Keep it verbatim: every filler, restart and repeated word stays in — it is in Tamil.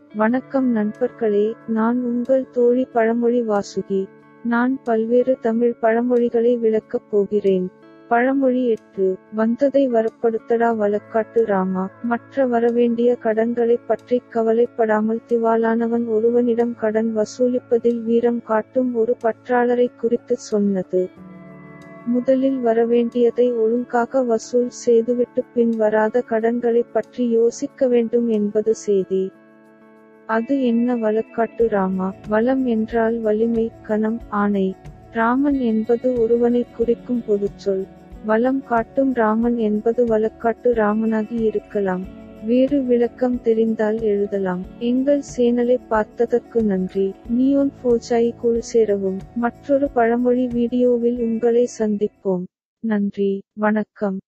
வணக்கம் நண்பர்களே, நான் உங்கள் தோழி பழமொழி வாசுகி. நான் பல்வேறு தமிழ் பழமொழிகளை விளக்கப் போகிறேன். பழமொழி எட்டு. வந்ததை வரப்படுத்தடா வழக்காட்டு ராமா. மற்ற வரவேண்டிய கடன்களைப் பற்றிக் கவலைப்படாமல் திவாலானவன் ஒருவனிடம் கடன் வசூலிப்பதில் வீரம் காட்டும் ஒரு பற்றாளரைக் குறித்துச் சொன்னது. முதலில் வரவேண்டியதை ஒழுங்காக வசூல் செய்துவிட்டு பின் வராத கடன்களைப் பற்றி யோசிக்க வேண்டும் என்பது செய்தி. அது என்ன வழக்காட்டு ராமா? வளம் என்றால் வலிமை, கனம், ஆணை. ராமன் என்பது ஒருவனைக் குறிக்கும் பொதுச்சொல். வளம் காட்டும் ராமன் என்பது வழக்காட்டு ராமனாகி இருக்கலாம். வேறு விளக்கம் தெரிந்தால் எழுதலாம். எங்கள் சேனலை பார்த்ததற்கு நன்றி. நியோன் ஃபோஜாய் குழு சேரவும். மற்றொரு பழமொழி வீடியோவில் உங்களை சந்திப்போம். நன்றி, வணக்கம்.